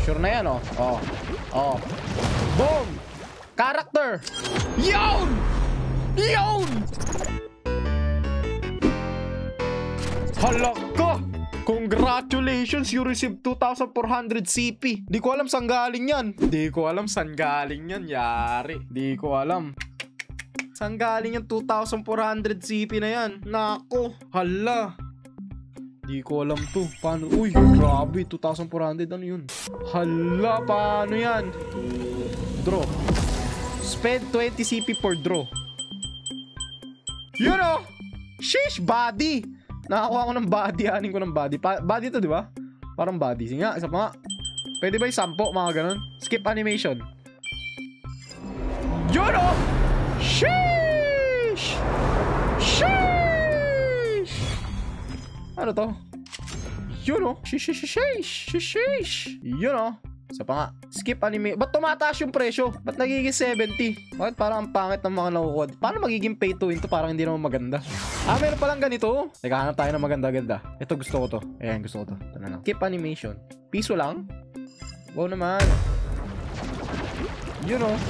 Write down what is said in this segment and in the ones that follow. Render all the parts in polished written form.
Sure na yan, oh. Oh. Oh. Boom! Character! Yun! Yun! Halaka! Congratulations! You received 2,400 CP. Di ko alam saan galing yan. Di ko alam saan galing yan. Yari. Di ko alam. Saan galing yung 2,400 CP na yan? Nako. Hala. Di ko alam to. Paano? Uy, grabe. 2,400. Ano yun? Hala, paano yan? Draw. Spend 20 CP per draw. Yun o! Sheesh, body! Nakakuha ko ng body. Anin ko ng body. Body to, di ba? Parang body. Sige nga, isa pa nga. Pwede ba yung 10? Mga ganun? Skip animation. Yun o! Sheesh! Sheesh! Ano to? Yun o. Sheesh. Yun o. Isa pa nga. Skip anime. Ba't tumataas yung presyo? Ba't nagiging 70? Bakit parang ang pangit ng mga nakukuha? Paano magiging pay to win to? Parang hindi naman maganda. Ah, meron palang ganito. Naghahanap tayo ng maganda-ganda. Ito gusto ko to. Ayan, gusto ko to. Ito na lang. Skip animation. Piso lang? Wow naman. Yun o.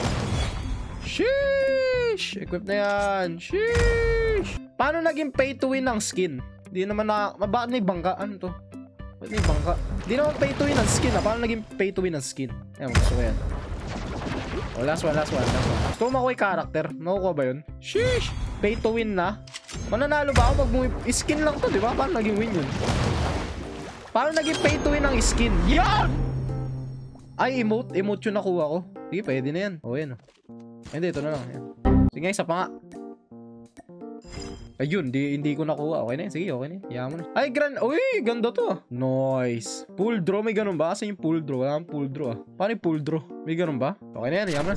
Sheesh! Equip na yan. Sheesh! Paano naging pay to win ng skin? Di naman na... Bakit may bangka? Ano to? Bakit may bangka? Di naman pay to win ng skin, ha? Paano naging pay to win ng skin? Ayan, gusto ko yan. Oh, last one. Gusto ko makuha yung character. Makukuha ba yun? Sheesh! Pay to win na. Mananalo ba ako pag skin lang to, di ba? Paano naging win yun? Paano naging pay to win ng skin? Yan! Ay, emote. Emote yung nakuha ko. Sige, pwede na yan. O, yan. Hindi, ito na lang. Yan. Sige, isa pa nga. Ayun, hindi ko nakuha. Okay na yan. Sige, okay na yan. Yaman na. Ay, uy, ganda to. Nice. Full draw. May ganun ba? Kasi yung full draw. Wala kang full draw. Paano yung full draw? May ganun ba? Okay na yan. Yaman na.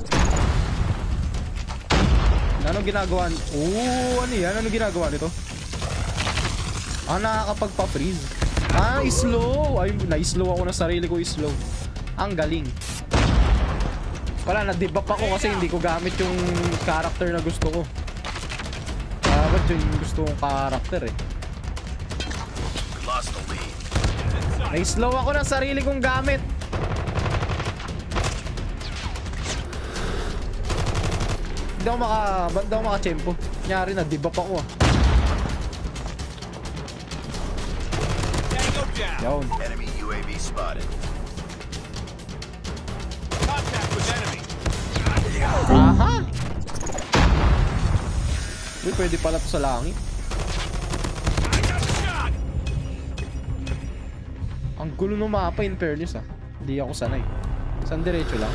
Ano ginagawa? Ano yan? Ano ginagawa nito? Ah, nakakapagpa-freeze. Ah, slow. Ay, na-slow ako ng sarili ko. Slow. Ang galing. Wala, na-debuff ako kasi hindi ko gamit yung character na gusto ko. Ba't yung gusto kong character eh. Na-slow ako ng sarili kong gamit. Ba't daw maka-tempo? Nyari na, debuff ako ah. Yawn. Enemy UAV spotted. Contact with enemy. Aha! Uy, pwede pala to sa langit. Ang gulo ng mapa, in fairness ah. Hindi ako sanay. Saan diretso lang?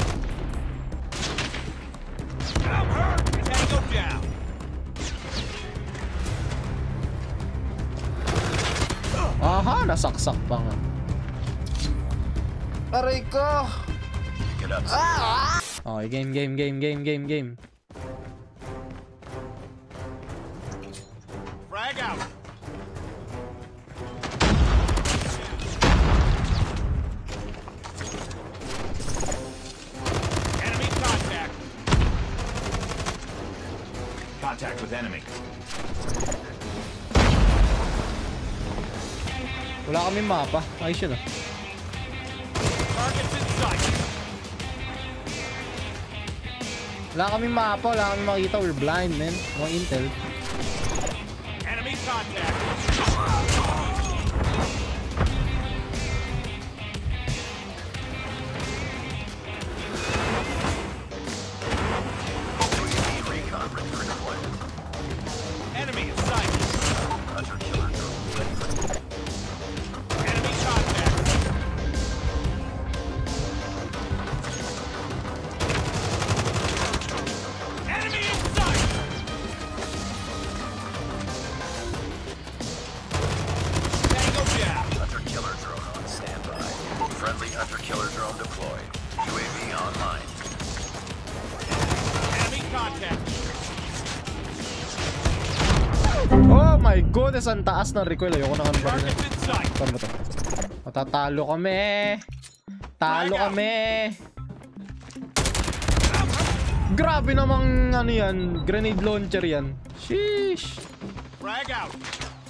Aha, nasaksak pa nga. Aray ko! Okay, game. Frag out. Enemy contact. Contact with enemy. Wala kaming mapa. Ayos yun ah. Targets in sight. Wala kaming mapa. Wala kaming makita. We're blind, man. Mga intel. Enemy contact. Enemy in sight. Enemy contact. Enemy in sight. Tango down. Hunter-killer drone on standby. Friendly hunter-killer drone deployed. UAV online. Enemy contact. Oh my goodness, ang taas ng recoil. Ayoko na ba rin. Targets in sight. Saan ba ito? Matatalo kami. Talo kami. Grabe namang ano yan. Grenade launcher yan. Sheesh. Frag out.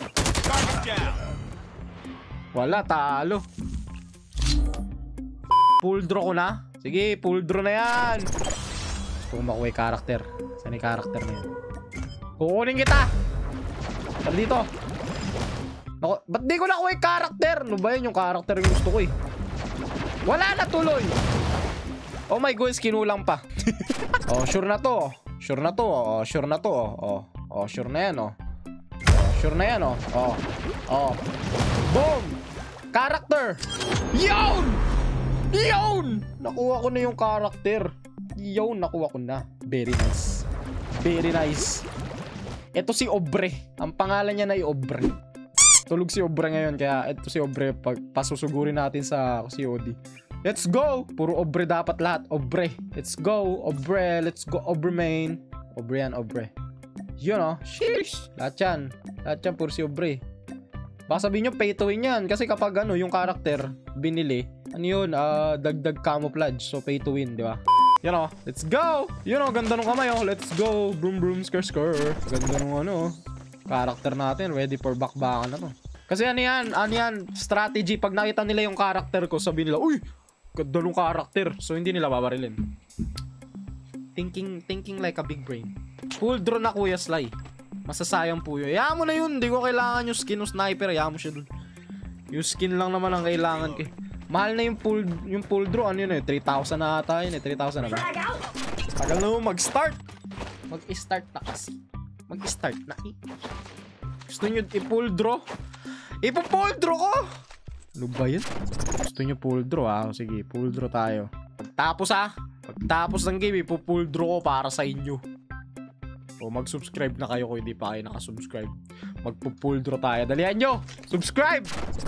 Target down. Wala, talo. Full draw ko na. Sige, full draw na yan. Gusto ko makuha yung character. Saan yung character na yun? Kukunin kita. Tara dito. Naku, ba't di ko nakuha yung character? Ano ba yun yung character yung gusto ko eh? Wala na tuloy. Oh my God, kinulang pa. Oh, sure na to. Sure na to. Oh, sure na to. Oh, sure na yan oh. Sure na yan oh. Oh. Boom! Character! Yun! Yun! Nakuha ko na yung character. Yun, nakuha ko na. Very nice. Very nice. Ito si Obre. Ang pangalan niya na Obre. Tulog si Obre ngayon. Kaya ito si Obre. Pasusugurin natin sa COD. Let's go! Puro Obre dapat lahat. Obre. Let's go. Obre. Let's go. Obre main. Obre yan, Obre. Yun oh. Sheesh! Lahat yan. Lahat yan puro si Obre. Baka sabihin nyo pay to win yan. Kasi kapag ano, yung character binili, ano yun, dagdag camouflage. So pay to win, di ba? Yun oh. Let's go! Yun oh, ganda nung kamay oh. Let's go! Broom broom skr skr. Ganda nung ano, character natin. Ready for bakbakan na to. Kasi ano yan, strategy. Pag nakita nila yung character ko, sabihin nila, uy! Ganda nung character. So hindi nila babarilin. Thinking like a big brain. Full draw na Kuya Sly. Masasayang po yun. Hayaan mo na yun. Hindi ko kailangan yung skin ng sniper. Hayaan mo siya dun. Yung skin lang naman ang kailangan ko. Mahal na yung full draw. Ano yun eh? 3,000 na ata yun eh. 3,000 na ba? Tagal na mo mag-start. Mag-start na kasi. Mag-start na. Gusto nyo i-full draw? Ipo-full draw ko! Ano ba yun? Gusto nyo full draw ah? Sige, full draw tayo. Pagtapos ng game, ipo-full draw ko para sa inyo. O mag-subscribe na kayo kung hindi pa kayo nakasubscribe. Magpo-full draw tayo. Dalihan nyo! Subscribe!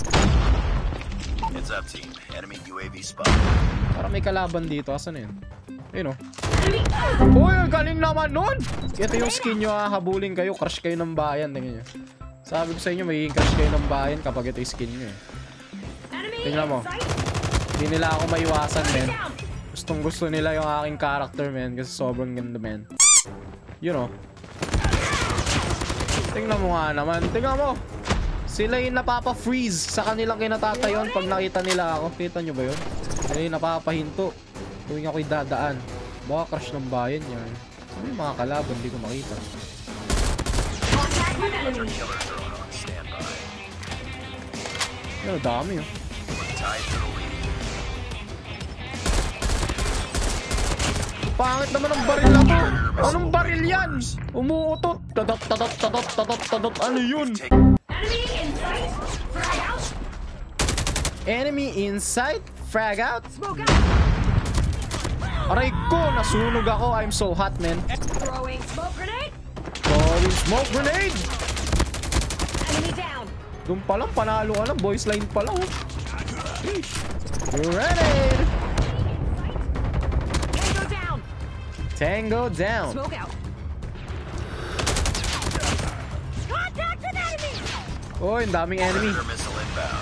Heads up, team. Enemy UAV spot. Parang may kalaban dito. Asan na yun? Ayun o. Uy, ang galing naman nun! Ito yung skin nyo ha. Habulin kayo. Crush kayo ng bayan. Tingnan nyo. Sabi ko sa inyo, magiging crush kayo ng bayan kapag ito yung skin nyo eh. Tingnan mo. Hindi nila ako maiwasan, men. Gustong gusto nila yung aking character, men. Kasi sobrang ganda, men. Yun o. Tingnan mo nga naman. Tingnan mo. Sila yung napapa-freeze sa kanilang kinatatayon pag nakita nila ako. Kita nyo ba yun? Sila yung napapahinto tuwing ako'y dadaan. Baka crush ng bayan yan. Ano yung mga kalaban? Hindi ko makita. Yan, dami oh. Pangit naman ang baril na to. Anong baril yan? Umuutot. Tadot. Ano yun? Enemy inside. Frag out. Aray ko, nasunog ako. I'm so hot, man. Throwing smoke grenade. Throwing smoke grenade. Enemy down. Doon pa lang, panalo ka lang. Boys line pa lang. Grenade. Tango down. Smoke out. Contact an enemy. Oh, ang daming enemy. Missile inbound.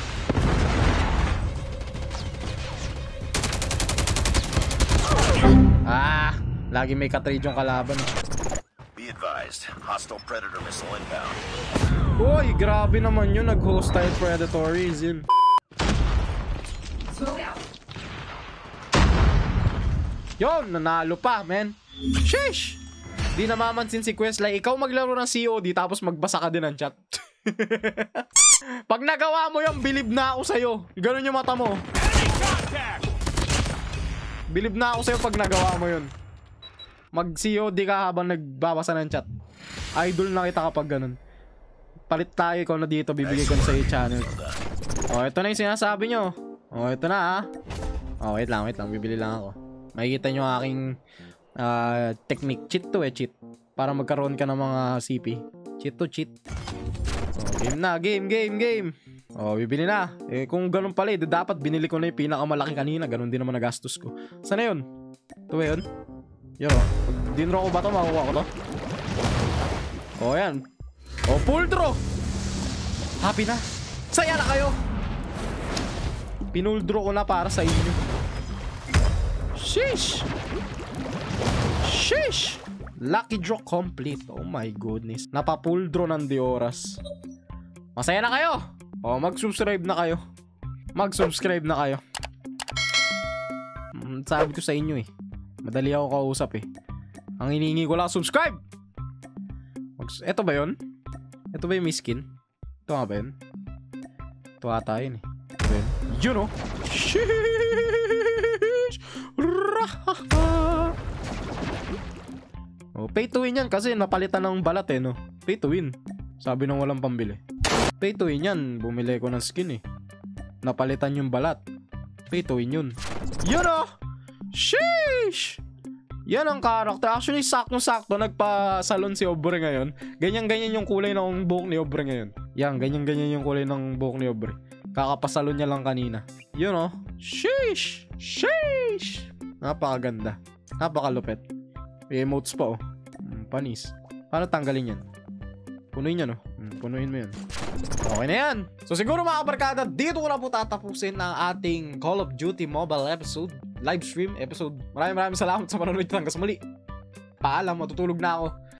Lagi may katrade yung kalaban. Be advised, hostile predator missile inbound. Uy, grabe naman yun. Nag-hostile predatories yun. Smoke out. Yun, nanalo pa, man. Sheesh! Di namamansin si Questlay. Ikaw maglaro ng COD tapos magbasa ka din ng chat. Pag nagawa mo yan, bilib na ako sa'yo. Ganun yung mata mo. Bilib na ako sa'yo pag nagawa mo yun. Mag-COD ka habang nagbabasa ng chat. Idol na kita kapag ganun. Palit tayo, ikaw na dito. Bibigay ko na sa'yo channel. Oh, ito na yung sinasabi nyo. Oh, ito na ha. Oh, wait lang. Bibili lang ako. Makikita nyo aking technique. Cheat to cheat. Para magkaroon ka ng mga CP. Cheat to cheat. Oh, game na. Game. Oh, bibili na. Eh, kung ganun pala dapat binili ko na yung pinakamalaki kanina. Ganun din naman nagastos ko. Saan na yun? Ito ba yun? Yo, pag dinro ko ba ito, makukuha ko to? Oh, yan. Oh, full draw. Happy na. Saya na kayo. Pinull draw ko na para sa inyo. Sheesh. Lucky draw complete. Oh my goodness. Napapull draw ng Dioras. Masaya na kayo. Oh, mag-subscribe na kayo. sabi ko sa inyo eh. Madali ako kausap eh. Ang hinihingi ko lang, subscribe! Ito ba yun? Ito ba yung may skin? Ito nga ba yun? Ito ata yun eh. Ito ba yun? Yun oh! Sheesh! Oh, pay to win yan kasi napalitan ng balat eh no. Pay to win. Sabi ng walang pambili. Pay to win yan. Bumili ko ng skin eh. Napalitan yung balat. Pay to win yun. Yun oh! Sheesh! Yan ang karakter. Actually, sakto-sakto. Nagpa-salon si Obre ngayon. Ganyan-ganyan yung kulay ng buhok ni Obre ngayon. Yan, ganyan-ganyan yung kulay ng buhok ni Obre. Kakapasalon niya lang kanina. Yun oh. Sheesh! Sheesh! Napakaganda. Napakalupit. May emotes pa oh. Panis. Paano tanggalin yan? Punuin yan oh. Punuin mo yan. Okay na yan. So siguro mga kabarkada, dito ko na po tatapusin ang ating Call of Duty Mobile episode. Live stream episode. Maraming salamat sa panonood hanggang sa muli. Paalam, matutulog na ako.